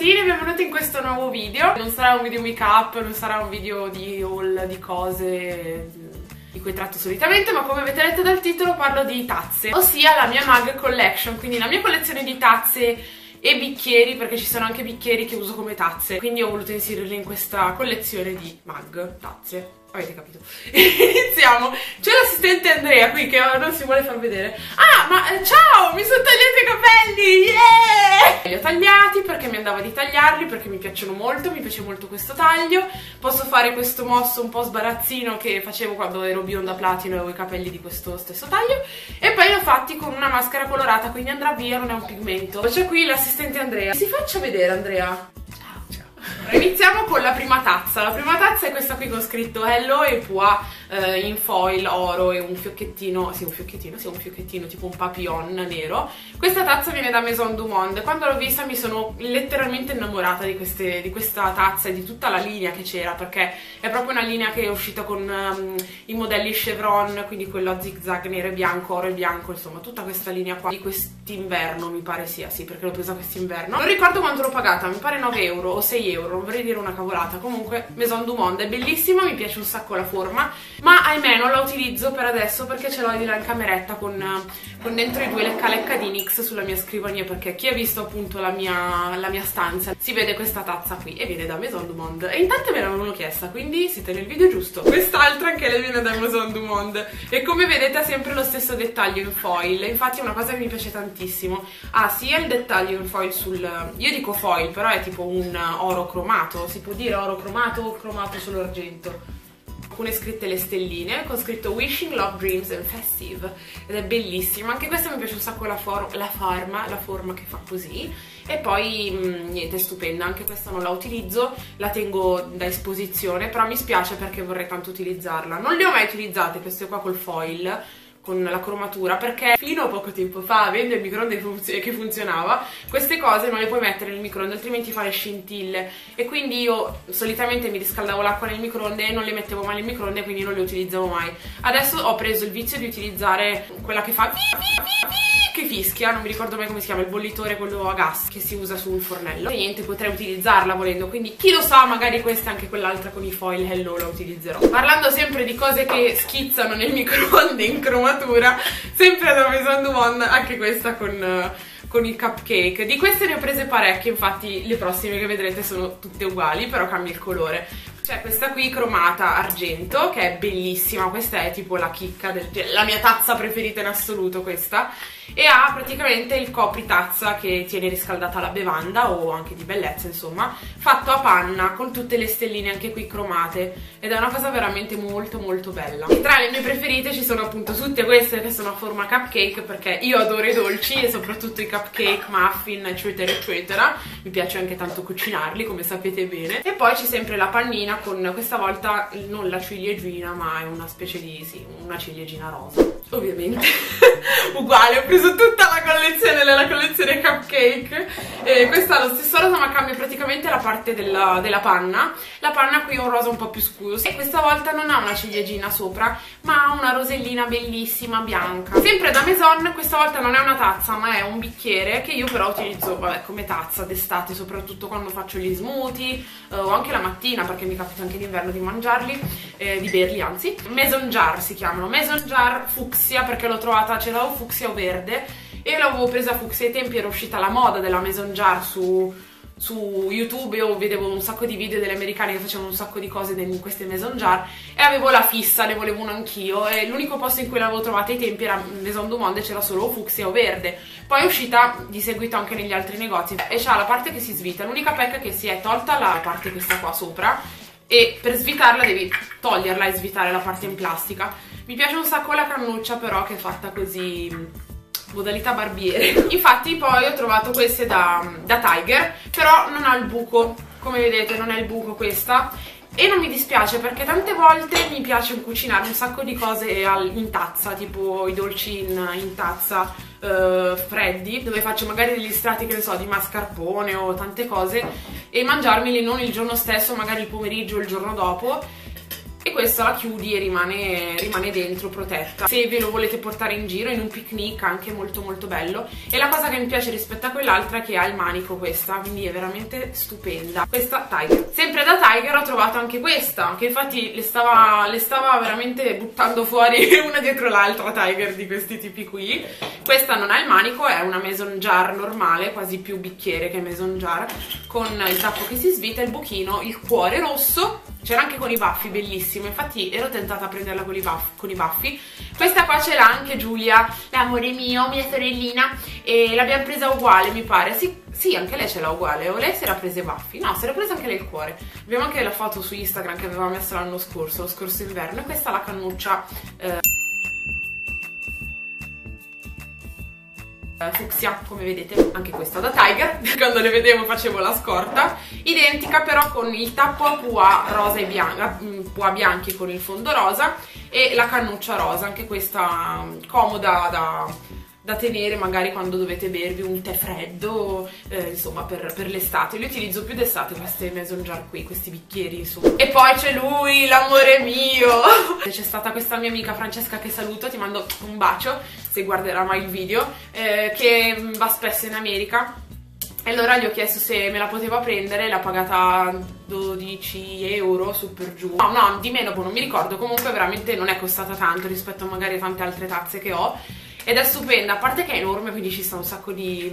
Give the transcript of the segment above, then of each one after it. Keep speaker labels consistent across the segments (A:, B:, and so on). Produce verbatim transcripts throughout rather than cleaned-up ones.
A: ragazzine, benvenuti in questo nuovo video. Non sarà un video make up, non sarà un video di haul di cose di cui tratto solitamente, ma come avete letto dal titolo parlo di tazze, ossia la mia mug collection, quindi la mia collezione di tazze e bicchieri, perché ci sono anche bicchieri che uso come tazze, quindi ho voluto inserirli in questa collezione di mug, tazze. Avete capito? Iniziamo. C'è l'assistente Andrea qui che non si vuole far vedere. Ah, ma eh, ciao, mi sono tagliati i capelli, yeah! Li ho tagliati perché mi andava di tagliarli, perché mi piacciono molto, mi piace molto questo taglio. Posso fare questo mosso un po' sbarazzino che facevo quando ero bionda platino e avevo i capelli di questo stesso taglio. E poi li ho fatti con una maschera colorata, quindi andrà via, non è un pigmento. C'è qui l'assistente Andrea. Si faccia vedere, Andrea. Iniziamo con la prima tazza. La prima tazza è questa qui con scritto Hello e Pua eh, in foil oro e un fiocchettino, sì un fiocchettino, sì un fiocchettino tipo un papillon nero. Questa tazza viene da Maison du Monde. Quando l'ho vista mi sono letteralmente innamorata di, queste, di questa tazza e di tutta la linea che c'era, perché è proprio una linea che è uscita con um, i modelli chevron, quindi quello a zigzag nero e bianco, oro e bianco, insomma tutta questa linea qua di quest'inverno mi pare sia, sì perché l'ho presa quest'inverno. Non ricordo quanto l'ho pagata, mi pare nove euro o sei euro, non vorrei dire una cavolata. Comunque Maison du Monde è bellissima, mi piace un sacco la forma, ma ahimè non la utilizzo per adesso perché ce l'ho di là in cameretta con, con dentro i due lecca lecca di NYX sulla mia scrivania, perché chi ha visto appunto la mia, la mia stanza si vede questa tazza qui e viene da Maison du Monde e intanto me l'avevano chiesta, quindi siete nel video giusto. Quest'altra anche lei viene da Maison du Monde e come vedete ha sempre lo stesso dettaglio in foil, infatti è una cosa che mi piace tantissimo. Ha sia il dettaglio in foil sul, io dico foil però è tipo un oro cromato, si può dire oro cromato o cromato sull'argento. Alcune scritte le stelline con scritto Wishing Love Dreams and Festive ed è bellissima, anche questa mi piace un sacco la, for la forma, la forma che fa così. E poi mh, niente, è stupenda, anche questa non la utilizzo, la tengo da esposizione, però mi spiace perché vorrei tanto utilizzarla. Non le ho mai utilizzate queste qua col foil, con la cromatura, perché fino a poco tempo fa, avendo il microonde che funzionava, queste cose non le puoi mettere nel microonde altrimenti fa le scintille, e quindi io solitamente mi riscaldavo l'acqua nel microonde e non le mettevo mai nel microonde, quindi non le utilizzavo mai. Adesso ho preso il vizio di utilizzare quella che fa che fischia, non mi ricordo mai come si chiama, il bollitore, quello a gas che si usa sul fornello, e niente, potrei utilizzarla volendo, quindi chi lo sa, magari questa e anche quell'altra con i foil Hello la utilizzerò. Parlando sempre di cose che schizzano nel microonde in cromatura, sempre da Maison du Monde, anche questa con, con il cupcake. Di queste ne ho prese parecchie, infatti le prossime che vedrete sono tutte uguali, però cambia il colore. C'è questa qui cromata argento che è bellissima, questa è tipo la chicca, del, la mia tazza preferita in assoluto questa, e ha praticamente il copritazza che tiene riscaldata la bevanda o anche di bellezza, insomma, fatto a panna con tutte le stelline anche qui cromate, ed è una cosa veramente molto molto bella. E tra le mie preferite ci sono appunto tutte queste che sono a forma cupcake, perché io adoro i dolci e soprattutto i cupcake, muffin eccetera eccetera, mi piace anche tanto cucinarli come sapete bene. E poi c'è sempre la pannina con questa volta non la ciliegina, ma è una specie di, sì, una ciliegina rosa ovviamente uguale, ho preso tutta la collezione della collezione cupcake, e questa ha lo stesso rosa ma cambia praticamente la parte della, della panna. La panna qui è un rosa un po' più scuro e questa volta non ha una ciliegina sopra ma ha una rosellina bellissima bianca. Sempre da Maison, questa volta non è una tazza ma è un bicchiere che io però utilizzo vabbè, come tazza d'estate, soprattutto quando faccio gli smoothie eh, o anche la mattina, perché mi capita anche d'inverno di mangiarli, eh, di berli anzi. Maison Jar si chiamano, Maison Jar fucsia, perché l'ho trovata, ce l'avevo fucsia o verde e l'avevo presa fucsia. Ai tempi era uscita la moda della Maison Jar su, su YouTube, io vedevo un sacco di video delle americane che facevano un sacco di cose in queste Maison Jar e avevo la fissa, ne volevo una anch'io, e l'unico posto in cui l'avevo trovata ai tempi era Maison du Monde, c'era solo fucsia o verde. Poi è uscita di seguito anche negli altri negozi e c'ha la parte che si svita, l'unica pecca è che si è tolta la parte questa qua sopra e per svitarla devi toglierla e svitare la parte in plastica. Mi piace un sacco la cannuccia però, che è fatta così modalità barbiere. Infatti poi ho trovato queste da, da Tiger, però non ha il buco, come vedete non è il buco questa, e non mi dispiace perché tante volte mi piace cucinare un sacco di cose in tazza, tipo i dolci in, in tazza uh, freddi, dove faccio magari degli strati, che ne so, di mascarpone o tante cose, e mangiarmeli non il giorno stesso, magari il pomeriggio o il giorno dopo. e questa la chiudi e rimane, rimane dentro protetta. Se ve lo volete portare in giro, in un picnic, anche molto molto bello. E la cosa che mi piace rispetto a quell'altra è che ha il manico questa, quindi è veramente stupenda. Questa Tiger. Sempre da Tiger ho trovato anche questa, che infatti le stava, le stava veramente buttando fuori una dietro l'altra Tiger di questi tipi qui. Questa non ha il manico, è una mason jar normale, quasi più bicchiere che mason jar, con il tappo che si svita, il buchino, il cuore rosso. C'era anche con i baffi, bellissimo, infatti ero tentata a prenderla con i baffi. Con i baffi. Questa qua ce l'ha anche Giulia, l'amore mio, mia sorellina, e l'abbiamo presa uguale, mi pare. Sì, sì, anche lei ce l'ha uguale, o lei si era presa i baffi? No, si era presa anche lei il cuore. Abbiamo anche la foto su Instagram che aveva messo l'anno scorso, lo scorso inverno, e questa è la cannuccia eh, fucsia, come vedete, anche questa da Tiger. Quando le vedevo facevo la scorta, identica però con il tappo a pua rosa e bianca, pua bianchi con il fondo rosa, e la cannuccia rosa, anche questa comoda da, da tenere magari quando dovete bervi un tè freddo, eh, insomma per, per l'estate. Li utilizzo più d'estate queste mason jar qui, questi bicchieri insomma. E poi c'è lui, l'amore mio. C'è stata questa mia amica Francesca, che saluto, ti mando un bacio se guarderà mai il video, eh, che va spesso in America, e allora gli ho chiesto se me la poteva prendere, l'ha pagata dodici euro su per giù, no no di meno, non mi ricordo, comunque veramente non è costata tanto rispetto a magari tante altre tazze che ho, ed è stupenda, a parte che è enorme, quindi ci sta un sacco di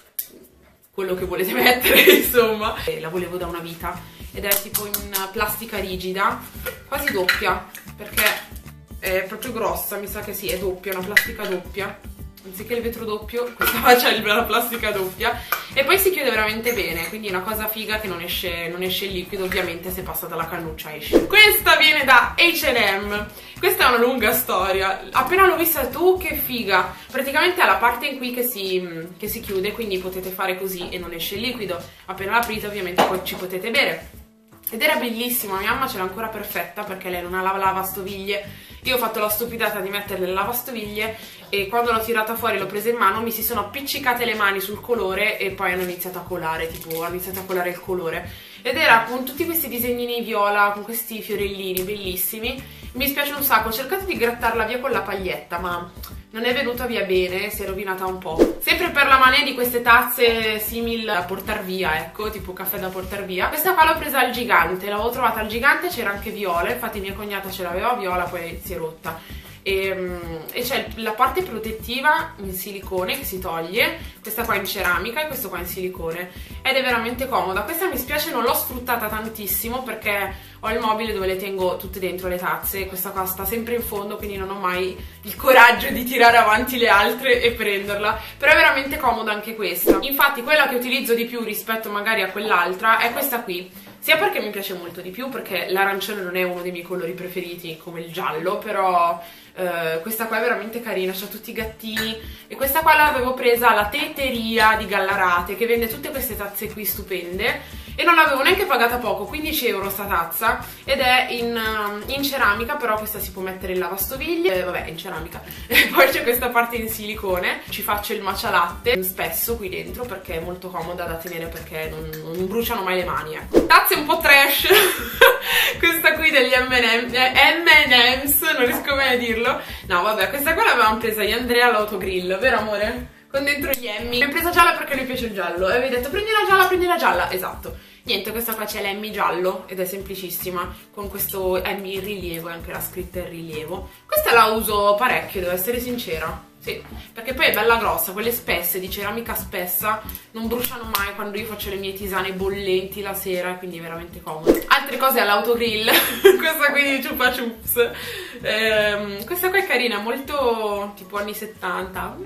A: quello che volete mettere insomma. E la volevo da una vita, ed è tipo in plastica rigida, quasi doppia, perché è proprio grossa, mi sa che sì, è doppia, una plastica doppia, anziché il vetro doppio, questa c'è la plastica doppia, e poi si chiude veramente bene, quindi è una cosa figa che non esce, non esce il liquido, ovviamente se passa dalla cannuccia esce. Questa viene da H and M, questa è una lunga storia, appena l'ho vista tu, che figa, praticamente ha la parte in qui che si, che si chiude, quindi potete fare così e non esce il liquido, appena l'aprite ovviamente poi ci potete bere. Ed era bellissima, mia mamma ce l'ha ancora perfetta perché lei non ha la lavastoviglie. Io ho fatto la stupidata di metterle le lavastoviglie, e quando l'ho tirata fuori, l'ho presa in mano, mi si sono appiccicate le mani sul colore e poi hanno iniziato a colare, tipo ha iniziato a colare il colore. Ed era con tutti questi disegnini viola, con questi fiorellini bellissimi. Mi spiace un sacco, ho cercato di grattarla via con la paglietta, ma non è venuta via bene, si è rovinata un po'. Sempre per la mania di queste tazze simil da portar via, ecco, tipo caffè da portar via. Questa qua l'ho presa al Gigante, l'avevo trovata al Gigante, c'era anche viola, infatti mia cognata ce l'aveva viola, poi si è rotta. E, e c'è la parte protettiva in silicone che si toglie, questa qua in ceramica e questo qua in silicone, ed è veramente comoda. Questa mi spiace non l'ho sfruttata tantissimo perché ho il mobile dove le tengo tutte dentro le tazze, questa qua sta sempre in fondo, quindi non ho mai il coraggio di tirare avanti le altre e prenderla, però è veramente comoda anche questa. Infatti quella che utilizzo di più rispetto magari a quell'altra è questa qui, sia perché mi piace molto di più, perché l'arancione non è uno dei miei colori preferiti come il giallo, però Uh, questa qua è veramente carina, c'ha tutti i gattini, e questa qua l'avevo presa alla tetteria di Gallarate, che vende tutte queste tazze qui stupende, e non l'avevo neanche pagata poco, quindici euro sta tazza, ed è in, uh, in ceramica, però questa si può mettere in lavastoviglie, eh, vabbè, in ceramica. E poi c'è questa parte in silicone, ci faccio il matcha latte spesso qui dentro perché è molto comoda da tenere, perché non, non bruciano mai le mani, ecco. Tazze un po' trash, questa qui degli M and M's, non riesco mai a dirlo. No vabbè, questa qua l'avevamo presa io e Andrea all'autogrill, vero amore? Con dentro gli Emmy. L'ho presa gialla perché lui piace il giallo, e avevi detto prendi la gialla, prendi la gialla, esatto. Niente, questa qua c'è l'Emmy giallo ed è semplicissima, con questo Emmy in rilievo, e anche la scritta in rilievo. Questa la uso parecchio, devo essere sincera. Sì, perché poi è bella grossa, quelle spesse, di ceramica spessa, non bruciano mai quando io faccio le mie tisane bollenti la sera, quindi è veramente comodo. Altre cose all'autogrill, questa qui di Chupa Chups, ehm, questa qua è carina, molto tipo anni settanta,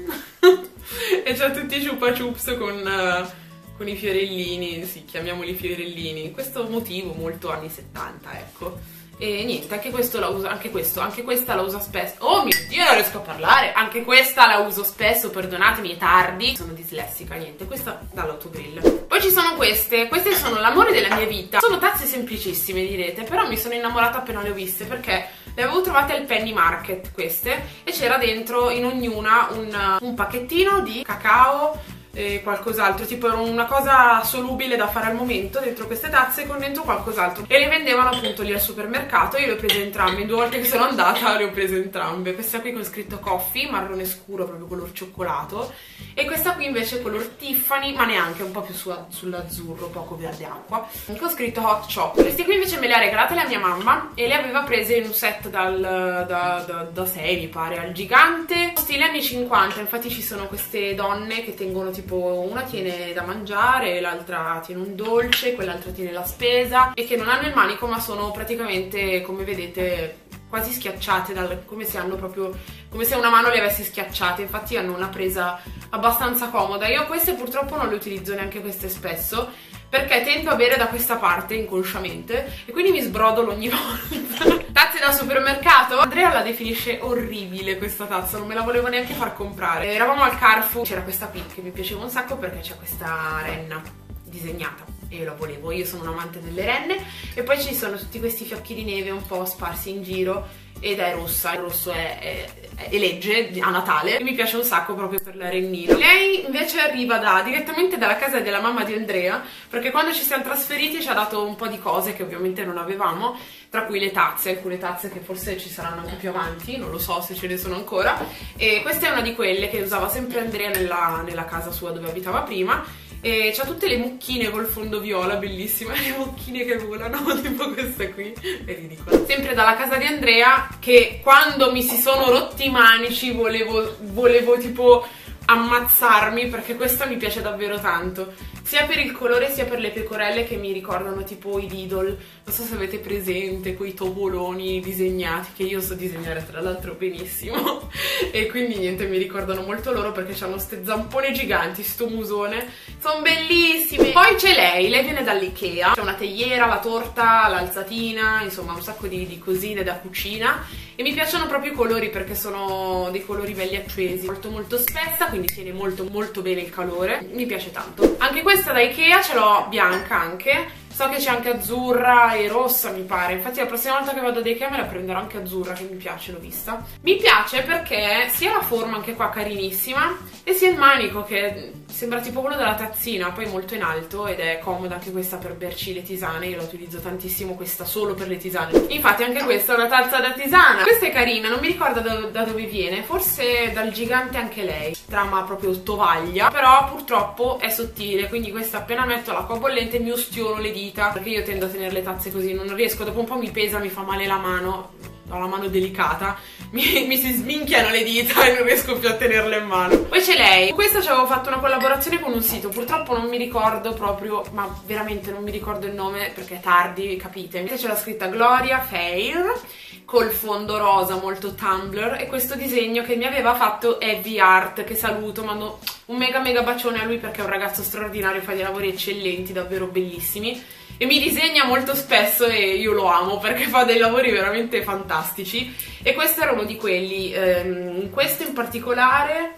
A: e c'ha tutti i Chupa Chups con, uh, con i fiorellini, sì, chiamiamoli fiorellini, questo motivo molto anni settanta, ecco. E niente, anche questo la uso, anche questo, anche questa la uso spesso. Oh mio Dio, non riesco a parlare. Anche questa la uso spesso, perdonatemi, è tardi, sono dislessica, niente, questa dall'autogrill. Poi ci sono queste, queste sono l'amore della mia vita. Sono tazze semplicissime direte, però mi sono innamorata appena le ho viste, perché le avevo trovate al Penny Market queste, e c'era dentro in ognuna un, un pacchettino di cacao, e qualcos'altro, tipo una cosa solubile da fare al momento dentro queste tazze con dentro qualcos'altro, e le vendevano appunto lì al supermercato. Io le ho prese entrambe, due volte che sono andata le ho prese entrambe. Questa qui con scritto coffee, marrone scuro, proprio color cioccolato, e questa qui invece color Tiffany, ma neanche, un po' più su, sull'azzurro, poco verde acqua, con scritto hot chocolate. Queste qui invece me le ha regalate la mia mamma e le aveva prese in un set dal, da, da, da sei mi pare, al gigante, stile anni cinquanta. Infatti ci sono queste donne che tengono tipo, una tiene da mangiare, l'altra tiene un dolce, quell'altra tiene la spesa, e che non hanno il manico ma sono praticamente, come vedete, quasi schiacciate, dal, come se hanno proprio, come se una mano le avesse schiacciate. Infatti hanno una presa abbastanza comoda. Io queste purtroppo non le utilizzo neanche queste spesso, perché tendo a bere da questa parte inconsciamente e quindi mi sbrodolo ogni volta. Tazze da supermercato? Andrea la definisce orribile questa tazza, non me la volevo neanche far comprare. Eravamo al Carrefour, c'era questa qui che mi piaceva un sacco perché c'è questa renna disegnata e io la volevo, io sono un amante delle renne. E poi ci sono tutti questi fiocchi di neve un po' sparsi in giro ed è rossa, il rosso è, è, è legge a Natale e mi piace un sacco proprio per la rennina. Lei invece arriva da, direttamente dalla casa della mamma di Andrea, perché quando ci siamo trasferiti ci ha dato un po' di cose che ovviamente non avevamo, tra cui le tazze, alcune tazze che forse ci saranno anche più avanti, non lo so se ce ne sono ancora, e questa è una di quelle che usava sempre Andrea nella, nella casa sua dove abitava prima. E c'ha tutte le mucchine col fondo viola, bellissime, le mucchine che volano, tipo questa qui, è ridicola. Sempre dalla casa di Andrea, che quando mi si sono rotti i manici volevo, volevo tipo ammazzarmi, perché questa mi piace davvero tanto, sia per il colore sia per le pecorelle che mi ricordano tipo i Lidl. Non so se avete presente quei topolini disegnati, che io so disegnare tra l'altro benissimo e quindi niente, mi ricordano molto loro perché hanno ste zampone giganti, sto musone, sono bellissimi. Poi c'è lei, lei viene dall'Ikea, c'è una teiera, la torta, l'alzatina, insomma un sacco di, di cosine da cucina, e mi piacciono proprio i colori perché sono dei colori belli accesi, molto molto spessa, quindi tiene molto molto bene il calore, mi piace tanto. Anche questa da Ikea ce l'ho bianca anche, so che c'è anche azzurra e rossa mi pare, infatti la prossima volta che vado da Ikea me la prenderò anche azzurra, che mi piace, l'ho vista. Mi piace perché sia la forma anche qua carinissima e sia il manico che sembra tipo quello della tazzina, poi molto in alto, ed è comoda anche questa per berci le tisane. Io la utilizzo tantissimo questa solo per le tisane, infatti anche questa è una tazza da tisana. Questa è carina, non mi ricordo da, da dove viene, forse dal gigante anche lei, trama proprio tovaglia, però purtroppo è sottile, quindi questa appena metto l'acqua bollente mi ustiono le dita, perché io tendo a tenere le tazze così, non riesco, dopo un po' mi pesa, mi fa male la mano, ho la mano delicata, mi, mi si sminchiano le dita e non riesco più a tenerle in mano. Poi c'è lei, con questa ci avevo fatto una collaborazione con un sito, purtroppo non mi ricordo proprio, ma veramente non mi ricordo il nome perché è tardi, capite. Invece c'è la scritta Gloria Fair col fondo rosa molto Tumblr e questo disegno che mi aveva fatto Heavy Art, che saluto, mando un mega mega bacione a lui perché è un ragazzo straordinario, fa dei lavori eccellenti, davvero bellissimi, e mi disegna molto spesso e io lo amo perché fa dei lavori veramente fantastici. E questo era uno di quelli, ehm, questo in particolare,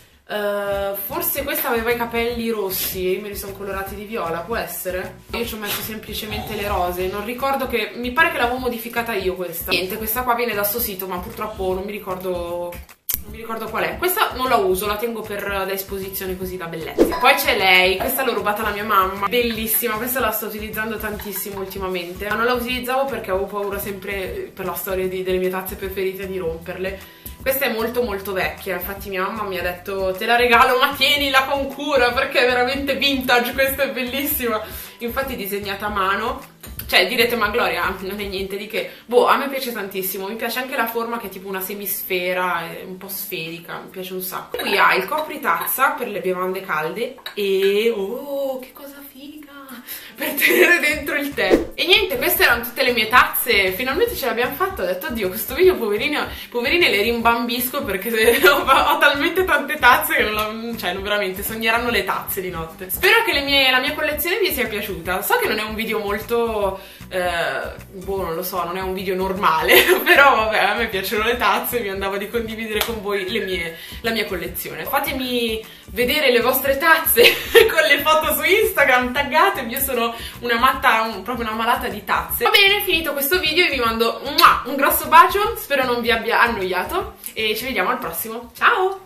A: eh, forse questa aveva i capelli rossi e me li sono colorati di viola, può essere? Io ci ho messo semplicemente le rose, non ricordo, che mi pare che l'avevo modificata io questa. Niente, questa qua viene da sto sito ma purtroppo non mi ricordo... non mi ricordo qual è. Questa non la uso, la tengo per da esposizione così da bellezza. Poi c'è lei, questa l'ho rubata alla mia mamma, bellissima, questa la sto utilizzando tantissimo ultimamente, ma non la utilizzavo perché avevo paura sempre, per la storia di, delle mie tazze preferite, di romperle. Questa è molto molto vecchia, infatti mia mamma mi ha detto te la regalo ma tienila con cura perché è veramente vintage, questa è bellissima, infatti è disegnata a mano. Cioè direte ma Gloria non è niente di che, boh, a me piace tantissimo, mi piace anche la forma che è tipo una semisfera, è un po' sferica, mi piace un sacco. Qui ha il copritazza per le bevande calde e oh che cosa figa per tenere dentro il tè. E niente, queste erano tutte le mie tazze, finalmente ce l'abbiamo fatta. Ho detto oddio, questo video poverine, poverine le rimbambisco perché ho, ho talmente tante tazze che non la, cioè non veramente sogneranno le tazze di notte. Spero che le mie, la mia collezione vi sia piaciuta. So che non è un video molto eh, boh, non lo so, non è un video normale però vabbè, a me piacciono le tazze e mi andava di condividere con voi le mie, la mia collezione. Fatemi vedere le vostre tazze con le foto su Instagram, taggatemi, io sono una matta, un, proprio una malata di tazze. Va bene, finito questo video e vi mando un grosso bacio, spero non vi abbia annoiato e ci vediamo al prossimo, ciao!